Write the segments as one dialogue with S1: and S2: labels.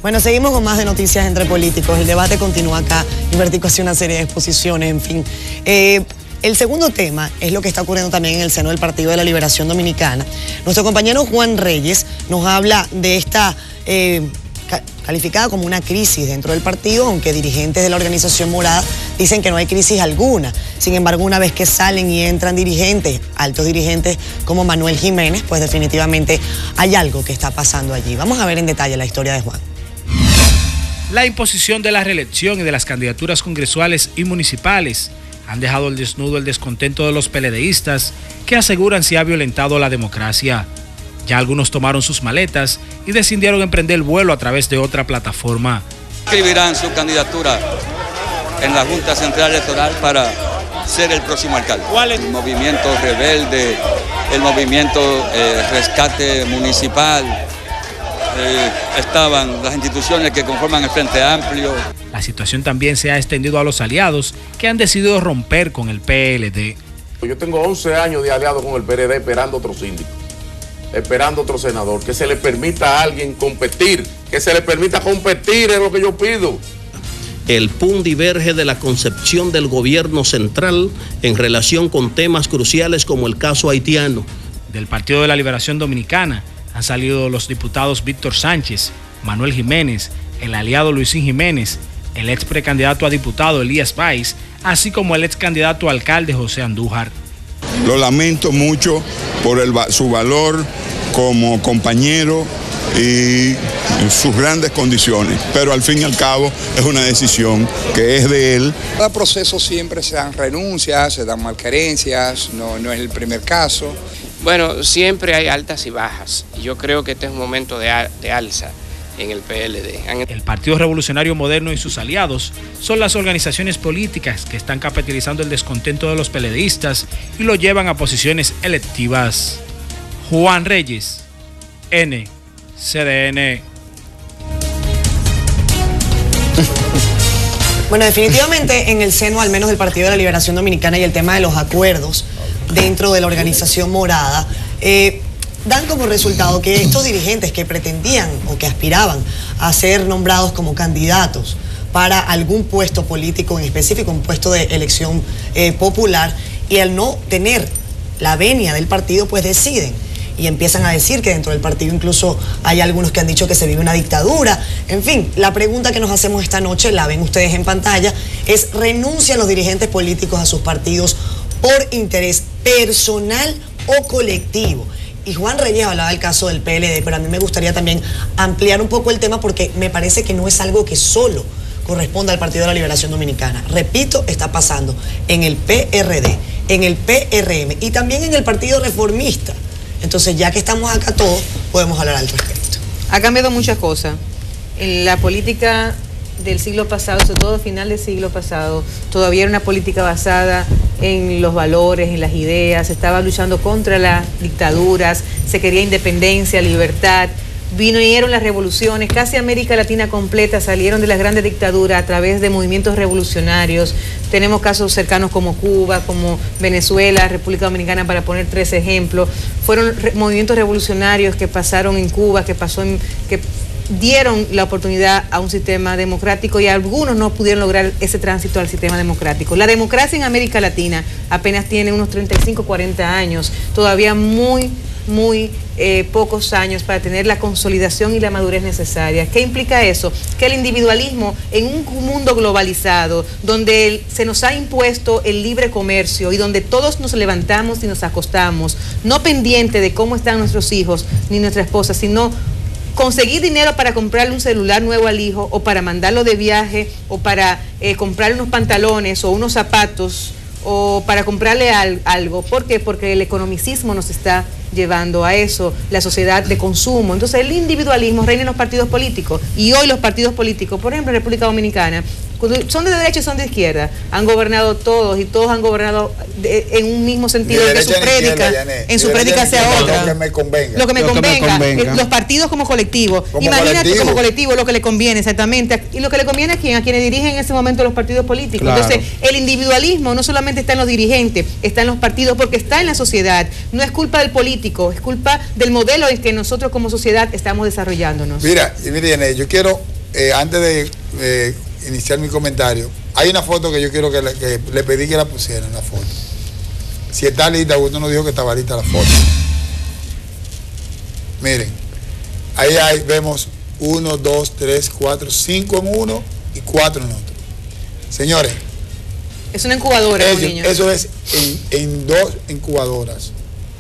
S1: Bueno, seguimos con más de Noticias entre Políticos. El debate continúa acá. Libertico hace una serie de exposiciones, en fin. El segundo tema es lo que está ocurriendo también en el seno del Partido de la Liberación Dominicana. Nuestro compañero Juan Reyes nos habla de esta calificada como una crisis dentro del partido, aunque dirigentes de la organización morada dicen que no hay crisis alguna. Sin embargo, una vez que salen y entran dirigentes, altos dirigentes como Manuel Jiménez, pues definitivamente hay algo que está pasando allí. Vamos a ver en detalle la historia de Juan.
S2: La imposición de la reelección y de las candidaturas congresuales y municipales han dejado al desnudo el descontento de los PLDistas que aseguran se ha violentado la democracia. Ya algunos tomaron sus maletas y decidieron emprender el vuelo a través de otra plataforma.
S3: Escribirán su candidatura en la Junta Central Electoral para ser el próximo alcalde.
S2: ¿Cuál es?
S3: El movimiento rebelde, el movimiento rescate municipal, estaban las instituciones que conforman el Frente Amplio.
S2: La situación también se ha extendido a los aliados que han decidido romper con el PLD.
S4: Yo tengo 11 años de aliado con el PLD esperando otro síndico, esperando otro senador, que se le permita a alguien competir, que se le permita competir es lo que yo pido.
S5: El PUN diverge de la concepción del gobierno central en relación con temas cruciales como el caso haitiano.
S2: Del Partido de la Liberación Dominicana han salido los diputados Víctor Sánchez, Manuel Jiménez, el aliado Luisín Jiménez, el ex precandidato a diputado Elías Báez, así como el ex candidato a alcalde José Andújar.
S6: Lo lamento mucho por su valor como compañero y sus grandes condiciones, pero al fin y al cabo es una decisión que es de él.
S7: Cada proceso siempre se dan renuncias, se dan malquerencias, no es el primer caso.
S8: Bueno, siempre hay altas y bajas, y yo creo que este es un momento de alza en el PLD.
S2: El Partido Revolucionario Moderno y sus aliados son las organizaciones políticas que están capitalizando el descontento de los PLDistas y lo llevan a posiciones electivas. Juan Reyes, NCDN.
S1: Bueno, definitivamente en el seno al menos del Partido de la Liberación Dominicana y el tema de los acuerdos dentro de la organización morada, dan como resultado que estos dirigentes que pretendían o que aspiraban a ser nombrados como candidatos para algún puesto político en específico, un puesto de elección popular, y al no tener la venia del partido, pues deciden y empiezan a decir que dentro del partido incluso hay algunos que han dicho que se vive una dictadura. En fin, la pregunta que nos hacemos esta noche, la ven ustedes en pantalla, es: ¿renuncian los dirigentes políticos a sus partidos por interés personal o colectivo? Y Juan Reyes hablaba del caso del PLD, pero a mí me gustaría también ampliar un poco el tema porque me parece que no es algo que solo corresponde al Partido de la Liberación Dominicana. Repito, está pasando en el PRD, en el PRM y también en el Partido Reformista. Entonces, ya que estamos acá todos, podemos hablar al respecto.
S9: Ha cambiado muchas cosas. En la política del siglo pasado, sobre todo final del siglo pasado, todavía era una política basada en los valores, en las ideas, se estaba luchando contra las dictaduras, se quería independencia, libertad. Vinieron las revoluciones, casi América Latina completa salieron de las grandes dictaduras a través de movimientos revolucionarios. Tenemos casos cercanos como Cuba, como Venezuela, República Dominicana, para poner 3 ejemplos. Fueron movimientos revolucionarios que pasaron en Cuba, que dieron la oportunidad a un sistema democrático, y algunos no pudieron lograr ese tránsito al sistema democrático. La democracia en América Latina apenas tiene unos 35, 40 años, todavía muy pocos años para tener la consolidación y la madurez necesaria. ¿Qué implica eso? Que el individualismo en un mundo globalizado, donde se nos ha impuesto el libre comercio y donde todos nos levantamos y nos acostamos, no pendiente de cómo están nuestros hijos ni nuestra esposa, sino conseguir dinero para comprarle un celular nuevo al hijo, o para mandarlo de viaje, o para comprarle unos pantalones o unos zapatos, o para comprarle algo. ¿Por qué? Porque el economicismo nos está llevando a eso, la sociedad de consumo. Entonces el individualismo reina en los partidos políticos, y hoy los partidos políticos, por ejemplo en República Dominicana, son de derecha y son de izquierda, han gobernado todos, y todos han gobernado en un mismo sentido, de su prédica, en su prédica hacia otra. Lo que me convenga. Los partidos como colectivo. Imagínate como colectivo lo que le conviene exactamente. ¿Y lo que le conviene a quién? A quienes dirigen en ese momento los partidos políticos. Claro. Entonces, el individualismo no solamente está en los dirigentes, está en los partidos, porque está en la sociedad. No es culpa del político, es culpa del modelo en que nosotros como sociedad estamos desarrollándonos.
S10: Mira, yo quiero antes de iniciar mi comentario, hay una foto que yo quiero que le pedí que la pusieran, la foto. Si está lista, Augusto nos dijo que estaba lista la foto. Miren, ahí vemos 1, 2, 3, 4, 5 en uno y 4 en otro. Señores.
S9: Es una incubadora, niño.
S10: Eso es en 2 incubadoras.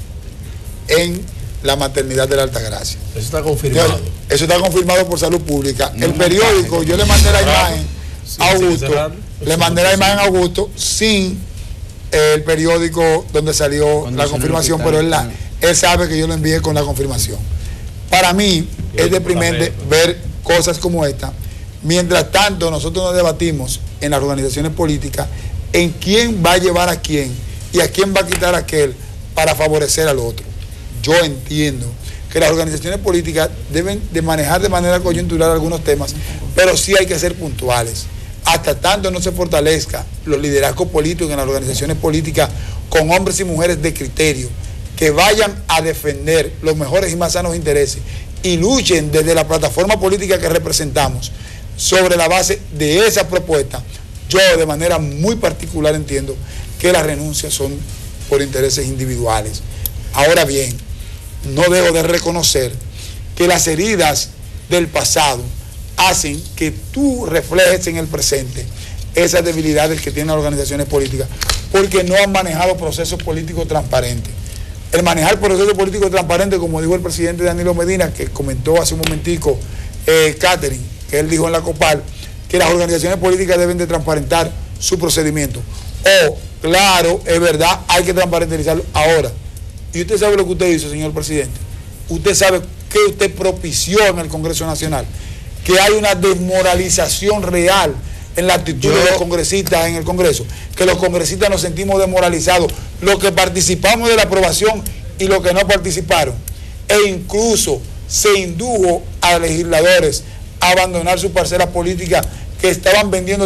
S10: En la maternidad de la Altagracia.
S11: Eso está confirmado.
S10: Eso está confirmado por Salud Pública. El periódico, yo le mandé la imagen a Augusto. Le mandé la imagen a Augusto sin el periódico donde salió la confirmación, pero él sabe que yo lo envié con la confirmación. Para mí es deprimente ver cosas como esta. Mientras tanto, nosotros nos debatimos en las organizaciones políticas en quién va a llevar a quién y a quién va a quitar a aquel para favorecer al otro. Yo entiendo que las organizaciones políticas deben de manejar de manera coyuntural algunos temas, pero sí hay que ser puntuales. Hasta tanto no se fortalezca los liderazgos políticos en las organizaciones políticas con hombres y mujeres de criterio, que vayan a defender los mejores y más sanos intereses y luchen desde la plataforma política que representamos sobre la base de esa propuesta. Yo de manera muy particular entiendo que las renuncias son por intereses individuales. Ahora bien, no dejo de reconocer que las heridas del pasado hacen que tú reflejes en el presente esas debilidades que tienen las organizaciones políticas, porque no han manejado procesos políticos transparentes. El manejar procesos políticos transparentes, como dijo el presidente Danilo Medina, que comentó hace un momentico, Catherine, que él dijo en la COPAL, que las organizaciones políticas deben de transparentar su procedimiento. Claro, es verdad, hay que transparentalizarlo ahora. Y usted sabe lo que usted hizo, señor presidente. Usted sabe que usted propició en el Congreso Nacional, que hay una desmoralización real en la actitud de los congresistas en el Congreso, que los congresistas nos sentimos desmoralizados, los que participamos de la aprobación y los que no participaron, e incluso se indujo a legisladores a abandonar sus parcelas políticas que estaban vendiendo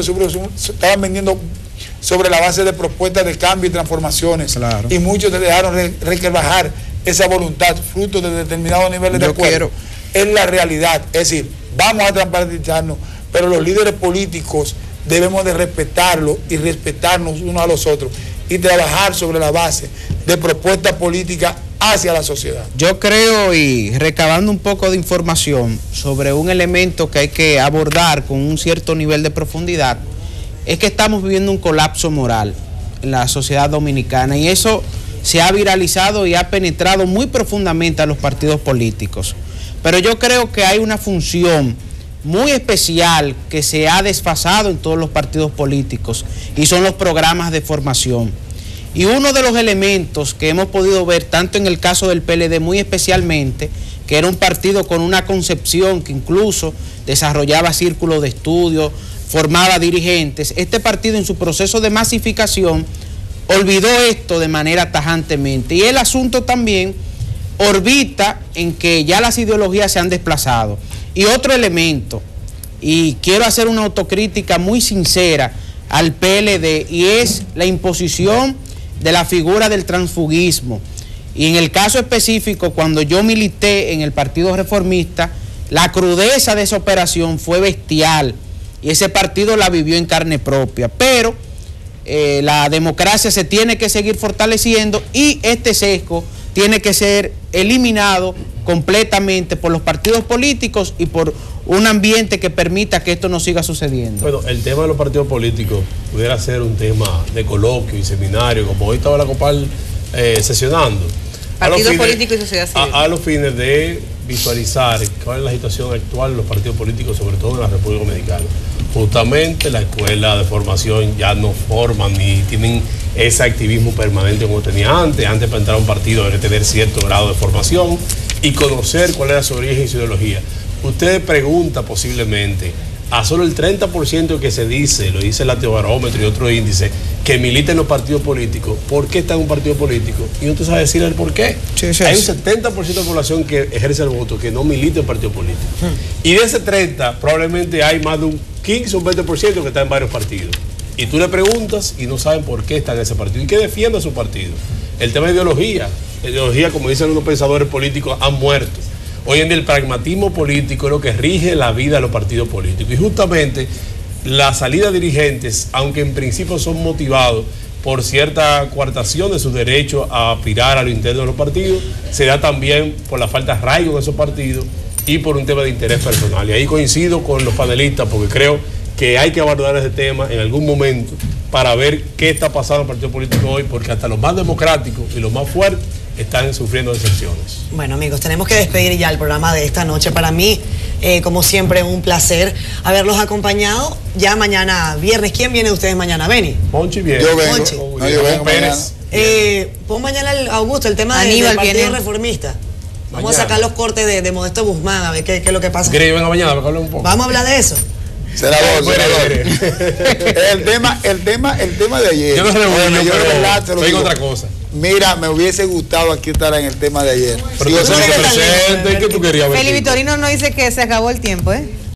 S10: sobre la base de propuestas de cambio y transformaciones, claro. Y muchos se dejaron rebajar esa voluntad fruto de determinados niveles de acuerdo. Es la realidad, es decir, vamos a transparentizarnos, pero los líderes políticos debemos de respetarlo y respetarnos unos a los otros y trabajar sobre la base de propuestas políticas hacia la sociedad.
S12: Yo creo, y recabando un poco de información sobre un elemento que hay que abordar con un cierto nivel de profundidad, es que estamos viviendo un colapso moral en la sociedad dominicana, y eso se ha viralizado y ha penetrado muy profundamente a los partidos políticos. Pero yo creo que hay una función muy especial que se ha desfasado en todos los partidos políticos, y son los programas de formación. Y uno de los elementos que hemos podido ver, tanto en el caso del PLD muy especialmente, que era un partido con una concepción que incluso desarrollaba círculos de estudio, formaba dirigentes, este partido en su proceso de masificación olvidó esto de manera tajantemente. Y el asunto también orbita en que ya las ideologías se han desplazado. Y otro elemento, y quiero hacer una autocrítica muy sincera al PLD, y es la imposición de la figura del transfugismo. Y en el caso específico, cuando yo milité en el Partido Reformista, la crudeza de esa operación fue bestial, y ese partido la vivió en carne propia. Pero la democracia se tiene que seguir fortaleciendo, y este sesgo tiene que ser eliminado completamente por los partidos políticos y por un ambiente que permita que esto no siga sucediendo.
S11: Bueno, el tema de los partidos políticos pudiera ser un tema de coloquio y seminario, como hoy estaba la COPAL sesionando.
S9: Partidos políticos y sociedad civil.
S11: A los fines de visualizar cuál es la situación actual de los partidos políticos, sobre todo en la República Dominicana. Justamente la escuela de formación ya no forman ni tienen ese activismo permanente como tenía antes. Antes, para entrar a un partido debe tener cierto grado de formación y conocer cuál era su origen y su ideología. Usted pregunta posiblemente a solo el 30% que se dice, lo dice el Latinobarómetro y otro índice, que milita en los partidos políticos. ¿Por qué está en un partido político? Y no te sabe decir el por qué. Sí, hay un 70% de la población que ejerce el voto que no milita en partido político. Y de ese 30, probablemente hay más de un 15 o un 20% que está en varios partidos. Y tú le preguntas y no saben por qué está en ese partido y qué defiende a su partido. El tema de ideología. La ideología, como dicen unos pensadores políticos, han muerto. Hoy en día el pragmatismo político es lo que rige la vida de los partidos políticos. Y justamente la salida de dirigentes, aunque en principio son motivados por cierta coartación de sus derechos a aspirar a lo interno de los partidos, se da también por la falta de arraigo en esos partidos y por un tema de interés personal. Y ahí coincido con los panelistas porque creo que hay que abordar ese tema en algún momento para ver qué está pasando en el partido político hoy, porque hasta los más democráticos y los más fuertes están sufriendo decepciones.
S1: Bueno, amigos, tenemos que despedir ya el programa de esta noche. Para mí, como siempre, un placer haberlos acompañado. Ya mañana viernes, ¿quién viene de ustedes mañana? ¿Beni?
S11: Monchi viene.
S10: Yo vengo.
S1: Monchi.
S10: No, yo vengo mañana.
S1: Pon mañana, Augusto, el tema del Partido Reformista. Vamos a sacar los cortes de Modesto Guzmán, a ver qué es lo que pasa.
S11: ¿Quieres que venga mañana para que hable un poco?
S1: Vamos a hablar de eso.
S10: Senador. El tema de ayer.
S11: Yo no sé pero digo otra cosa.
S10: Mira, me hubiese gustado aquí estar en el tema de ayer.
S11: Pero tú presente, ¿qué tú querías ver?
S9: Feli Vitorino nos dice que se acabó el tiempo, ¿eh?